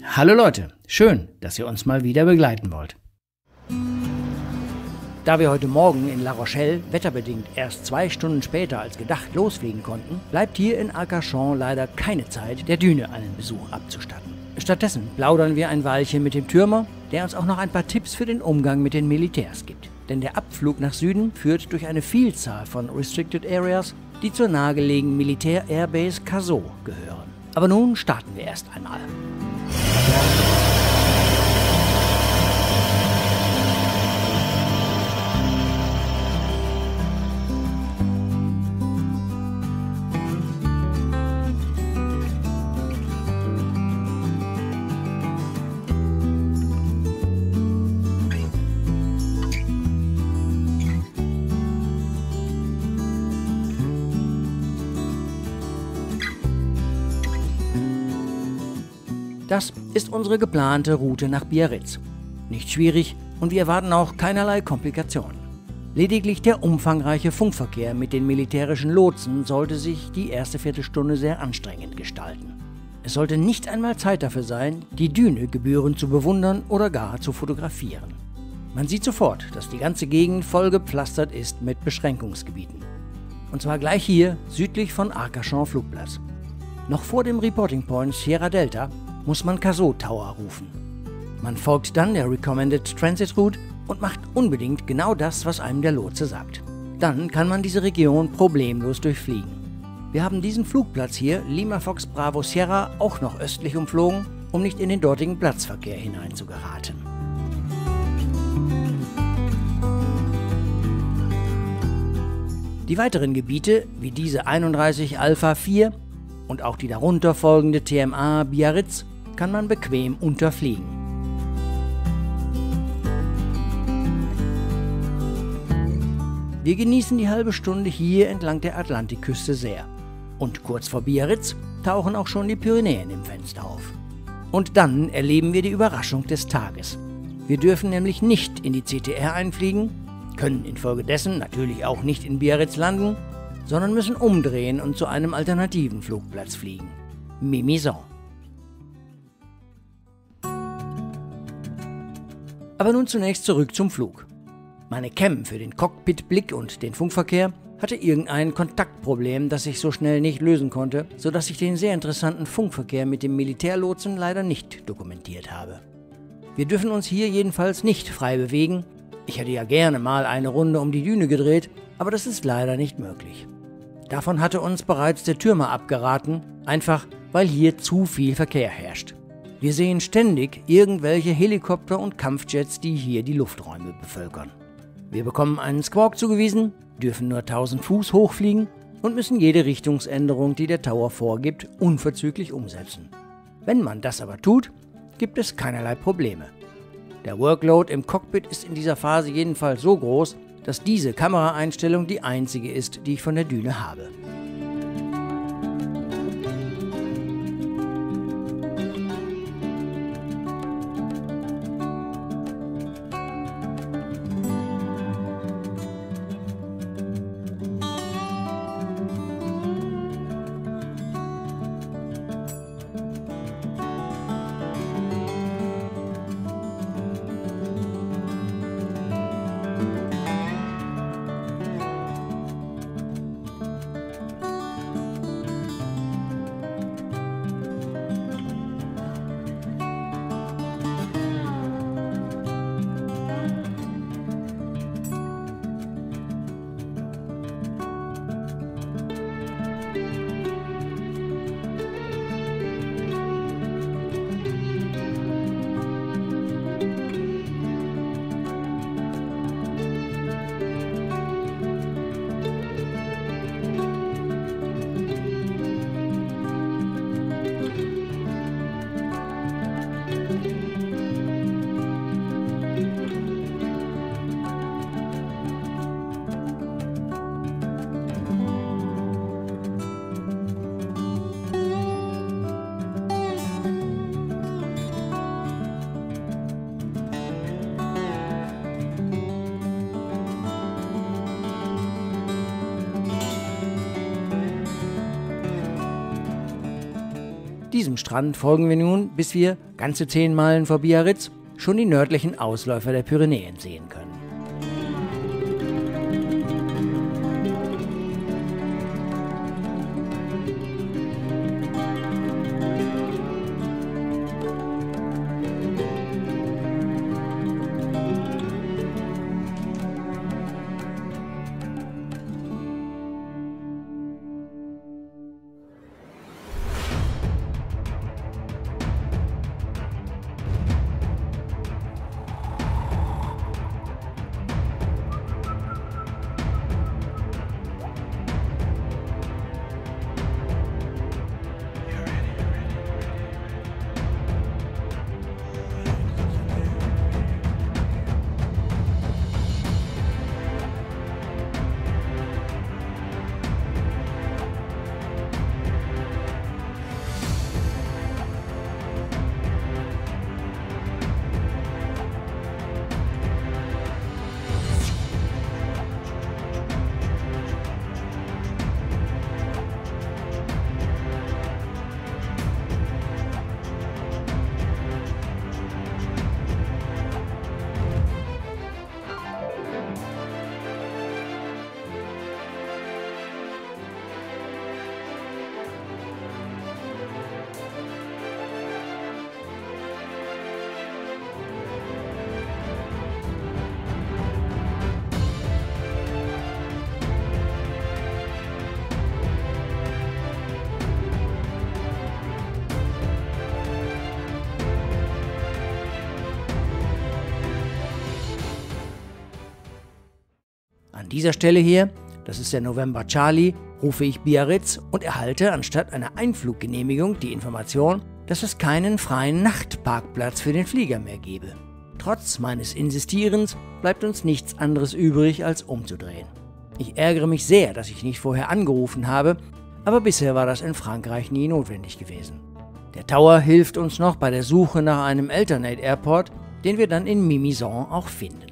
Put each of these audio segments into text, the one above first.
Hallo Leute, schön, dass ihr uns mal wieder begleiten wollt. Da wir heute Morgen in La Rochelle wetterbedingt erst 2 Stunden später als gedacht losfliegen konnten, bleibt hier in Arcachon leider keine Zeit, der Düne einen Besuch abzustatten. Stattdessen plaudern wir ein Weilchen mit dem Türmer, der uns auch noch ein paar Tipps für den Umgang mit den Militärs gibt. Denn der Abflug nach Süden führt durch eine Vielzahl von Restricted Areas, die zur nahegelegenen Militär-Airbase Cazaux gehören. Aber nun starten wir erst einmal. Das ist unsere geplante Route nach Biarritz. Nicht schwierig und wir erwarten auch keinerlei Komplikationen. Lediglich der umfangreiche Funkverkehr mit den militärischen Lotsen sollte sich die erste Viertelstunde sehr anstrengend gestalten. Es sollte nicht einmal Zeit dafür sein, die Düne gebührend zu bewundern oder gar zu fotografieren. Man sieht sofort, dass die ganze Gegend vollgepflastert ist mit Beschränkungsgebieten. Und zwar gleich hier südlich von Arcachon Flugplatz. Noch vor dem Reporting Point Sierra Delta muss man Cazaux Tower rufen. Man folgt dann der Recommended Transit Route und macht unbedingt genau das, was einem der Lotse sagt. Dann kann man diese Region problemlos durchfliegen. Wir haben diesen Flugplatz hier, Lima Fox Bravo Sierra, auch noch östlich umflogen, um nicht in den dortigen Platzverkehr hineinzugeraten. Die weiteren Gebiete, wie diese 31 Alpha 4 und auch die darunter folgende TMA Biarritz, kann man bequem unterfliegen. Wir genießen die halbe Stunde hier entlang der Atlantikküste sehr. Und kurz vor Biarritz tauchen auch schon die Pyrenäen im Fenster auf. Und dann erleben wir die Überraschung des Tages. Wir dürfen nämlich nicht in die CTR einfliegen, können infolgedessen natürlich auch nicht in Biarritz landen, sondern müssen umdrehen und zu einem alternativen Flugplatz fliegen. Mimizan. Aber nun zunächst zurück zum Flug. Meine Cam für den Cockpitblick und den Funkverkehr hatte irgendein Kontaktproblem, das ich so schnell nicht lösen konnte, sodass ich den sehr interessanten Funkverkehr mit dem Militärlotsen leider nicht dokumentiert habe. Wir dürfen uns hier jedenfalls nicht frei bewegen. Ich hätte ja gerne mal eine Runde um die Düne gedreht, aber das ist leider nicht möglich. Davon hatte uns bereits der Türmer abgeraten, einfach weil hier zu viel Verkehr herrscht. Wir sehen ständig irgendwelche Helikopter und Kampfjets, die hier die Lufträume bevölkern. Wir bekommen einen Squawk zugewiesen, dürfen nur 1000 Fuß hochfliegen und müssen jede Richtungsänderung, die der Tower vorgibt, unverzüglich umsetzen. Wenn man das aber tut, gibt es keinerlei Probleme. Der Workload im Cockpit ist in dieser Phase jedenfalls so groß, dass diese Kameraeinstellung die einzige ist, die ich von der Düne habe. diesem Strand folgen wir nun, bis wir, ganze 10 Meilen vor Biarritz, schon die nördlichen Ausläufer der Pyrenäen sehen können. An dieser Stelle hier, das ist der November Charlie, rufe ich Biarritz und erhalte anstatt einer Einfluggenehmigung die Information, dass es keinen freien Nachtparkplatz für den Flieger mehr gebe. Trotz meines Insistierens bleibt uns nichts anderes übrig, als umzudrehen. Ich ärgere mich sehr, dass ich nicht vorher angerufen habe, aber bisher war das in Frankreich nie notwendig gewesen. Der Tower hilft uns noch bei der Suche nach einem Alternate Airport, den wir dann in Mimizan auch finden.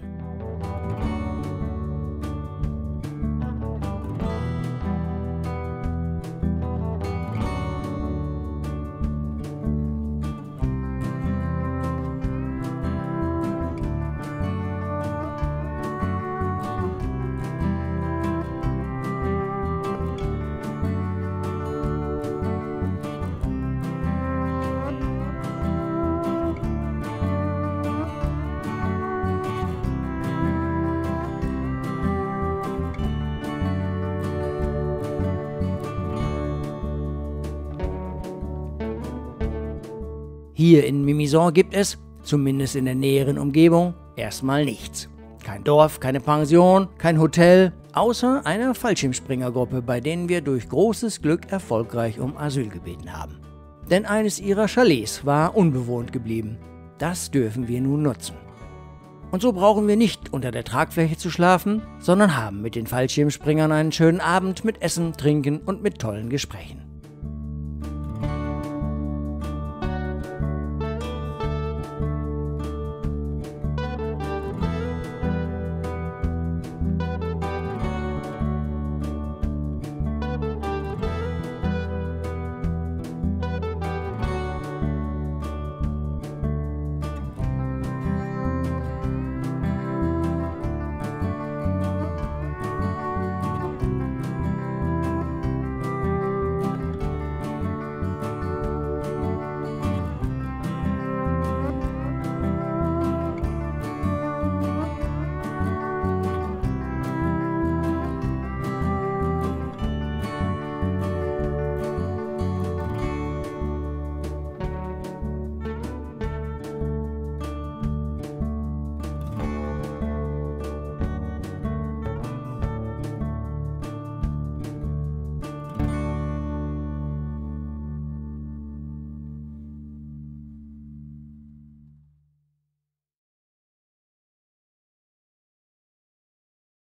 Hier in Mimizan gibt es, zumindest in der näheren Umgebung, erstmal nichts. Kein Dorf, keine Pension, kein Hotel, außer einer Fallschirmspringergruppe, bei denen wir durch großes Glück erfolgreich um Asyl gebeten haben. Denn eines ihrer Chalets war unbewohnt geblieben. Das dürfen wir nun nutzen. Und so brauchen wir nicht unter der Tragfläche zu schlafen, sondern haben mit den Fallschirmspringern einen schönen Abend mit Essen, Trinken und mit tollen Gesprächen.